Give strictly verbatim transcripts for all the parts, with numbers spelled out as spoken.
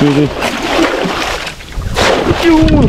Sige. Yun.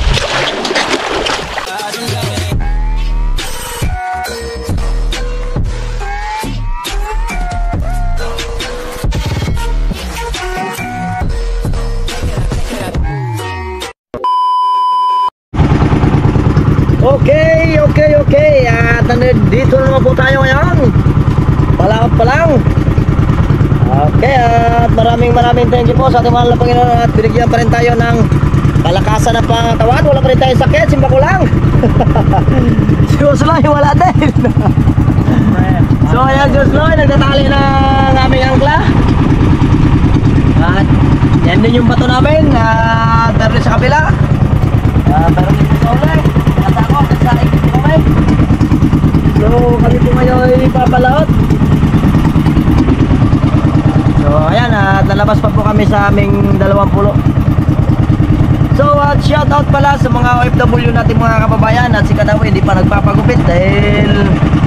Okay, okay, okay. At nandito na naman po tayo ngayon. Palakot pa lang. Okay, at maraming maraming thank you po sa ating mahal na Panginoon. At binigyan pa rin tayo ng kalakasan na pangatawan. Wala pa rin tayong sakit, simba ko lang. Si Osloy wala din. So ayan, si Osloy nagtatali ng aming angkla. At yan din yung bato namin. At uh, sa kabila. Uh, pero dito sa ulit nasa ako, nasa ikit ko kami. So kami po ngayon ipapalaot. So ayan, at lalabas pa po kami sa aming dalawang pulo. So at uh, shout out pala sa mga O F W natin mga kababayan. At si Kadawi hindi pa nagpapagupit dahil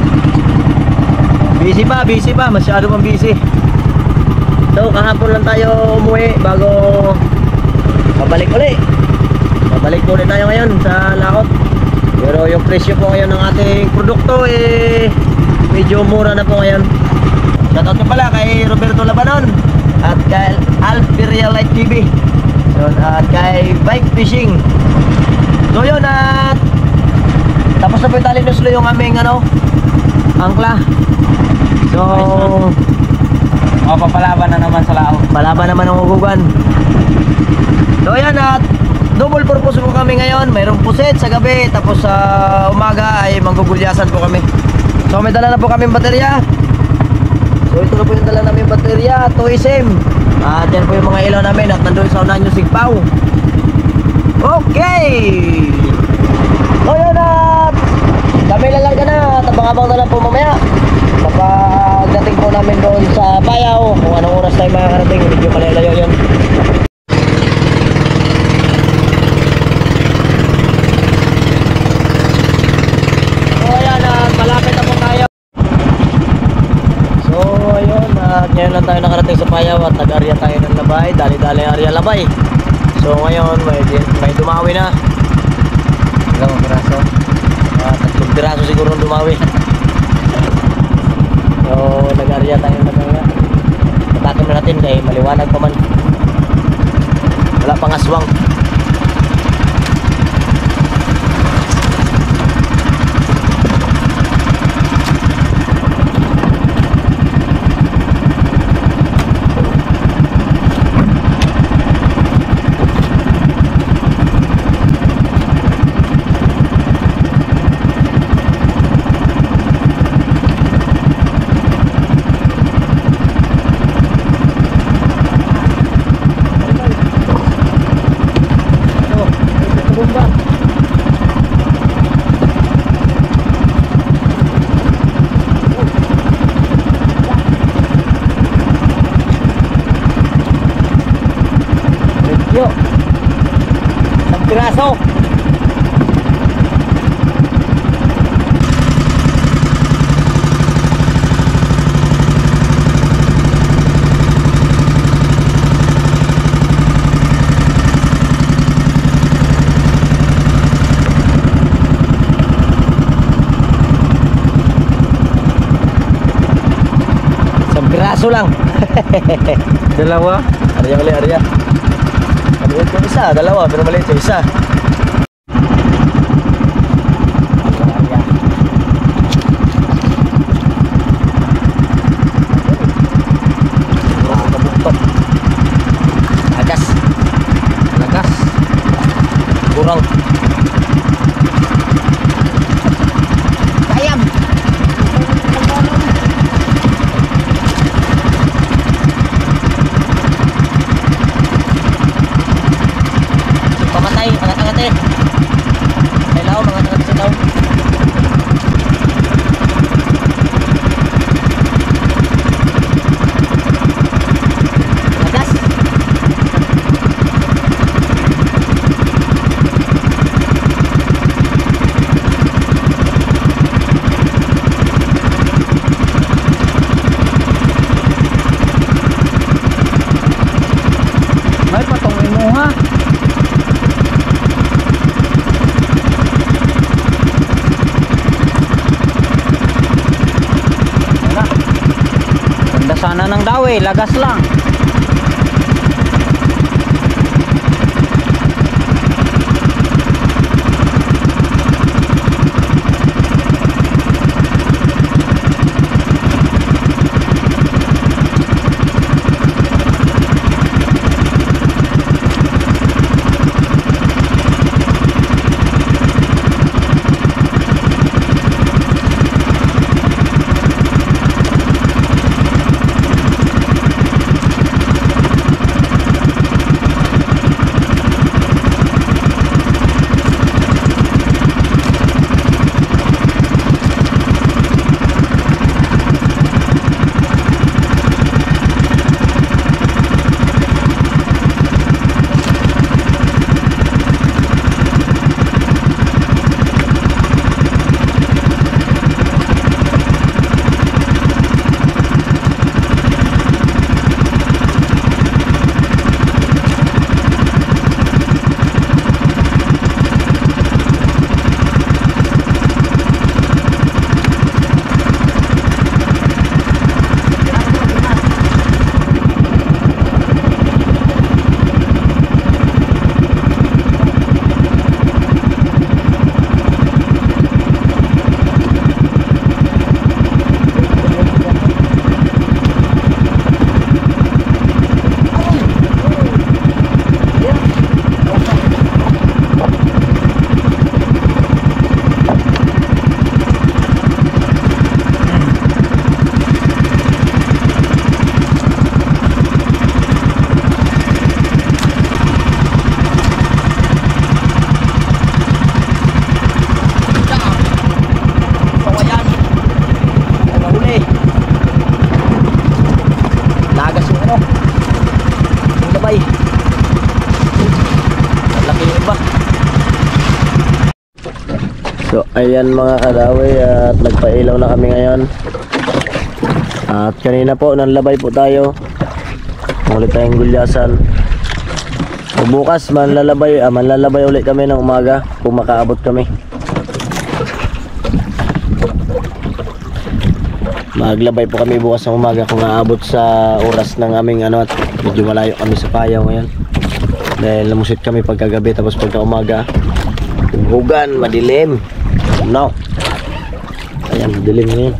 busy pa, busy pa, masyado pang busy. So kahapon lang tayo umuwi bago mabalik ulit. Mabalik po ulit tayo ngayon sa laot. Pero yung presyo po ngayon ng ating produkto eh medyo mura na po ngayon. Shoutout ko pala kay Roberto Labanon at kay Alperial Light T V. So, at kay Bike Fishing. So yun, at tapos na po yung tali nuslo yung aming ano, angkla. So o, papalaban na naman sa lao. palaban naman ang hugugan. So ayan, at double purpose po kami ngayon. Mayroong pusit sa gabi, tapos sa uh, umaga ay manggugulyasan po kami. So may dala na po kaming baterya. So ito na po yung dala namin baterya, two S M. At yan po yung mga ilaw namin. At nandun sa unahan yung sigpaw. Okay. So yun, at kami lalarga na. Tabang-abang na lang po mamaya kapag dating po namin doon sa Bayaw. Kung anong oras tayo makakarating, medyo malalayo yun. Ngayon lang tayo nakarating sa Payaw at nag-area tayo ng Labay, dali-dali area Labay. So ngayon may, may dumawi na ilang piraso, uh, tatlong piraso siguro dumawi. So nag-area tayo ng Labay. Patakin na natin kaya maliwanag pa man, wala pang aswang. Isang piraso. Isang piraso lang. Dalawa. Arya ulit, arya. Maliit yung isa, dalawa, pero maliit yung isa. Agas. Lagas. Kurang. Ayam. Pamatay, pamatay. Walang dawi, lagas lang. So ayan mga kadawi, at nagpailaw na kami ngayon. At kanina po nanlabay po tayo. Ulit tayong gulyasan. So, bukas manlalabay, ah, manlalabay ulit kami ng umaga kung makaabot kami. Maglabay po kami bukas ng umaga kung aabot sa oras ng aming ano, at medyo malayo kami sa Payaw ngayon. Dahil namusit kami pagkagabi, tapos pagka umaga hugan, madilim. No. Ayan, madilim ngayon.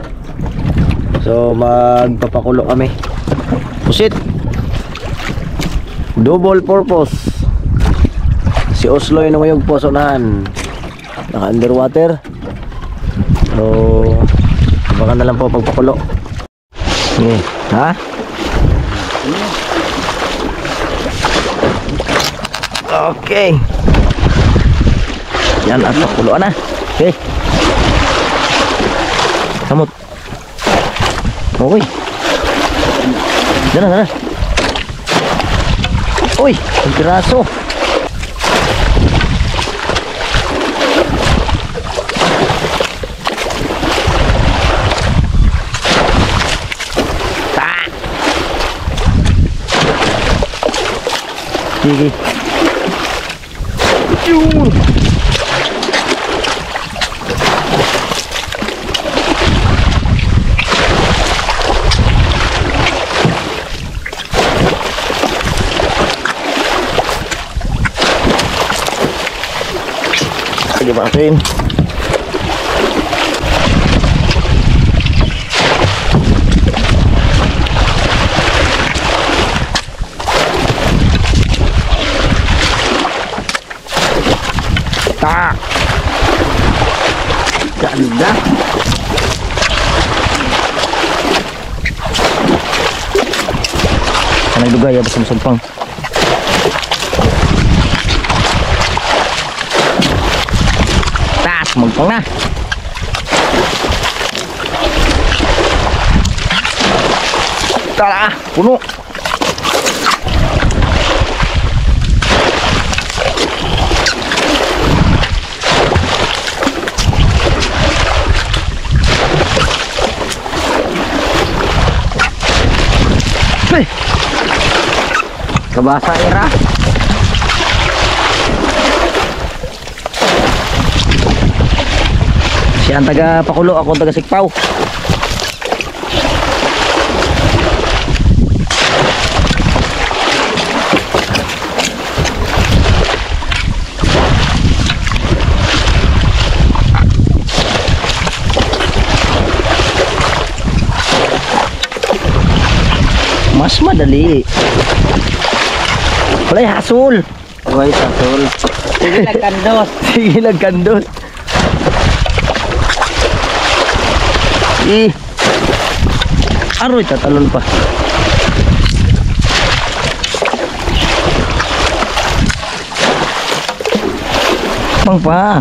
So magpapakulo kami. Pusit. Double purpose. Si Osloy na ngayong posonahan. Naka underwater. So baka na lang po pagpakulo. Okay. Ha? Okay. Yan at pakuloan na. Okay. Samot. Okay. Diyan na, diyan na. Uy, ang piraso. Ta. Sige. Yun. Sige natin. Tak. Ganda. Kanay dugay ya basta sumpang. Tas magpang na. Tara, puno. Kabasa era. Siya ang taga pakulo, ako ang taga sikpaw. Mas madali. Walay hasol. Uy, satol. Sige lang kandos. Sige lang kandos. Eh. Aroy, tatalon pa. Bang pa.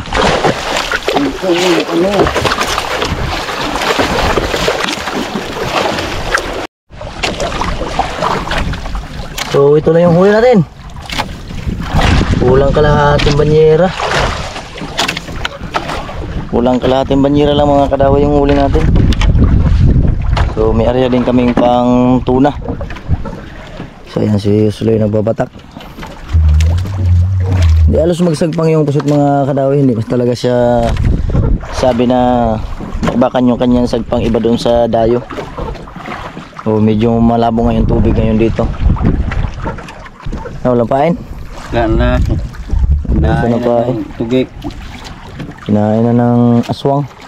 Ano? So ito na yung huli natin. Kulang kalahating banyera. Kulang kalahating banyera lang mga kadawa yung huli natin. So may area din kaming pang tuna. So ayan si Suloy nagbabatak. Hindi alos magsagpang yung pusot mga kadawa. Hindi mas talaga siya sabi na bakbakan yung kanyang sagpang iba doon sa dayo. So medyo malabo nga yung tubig ngayon dito. Walang pain? Wala na. Gusto na pain. Tugig. Kinain na ng aswang.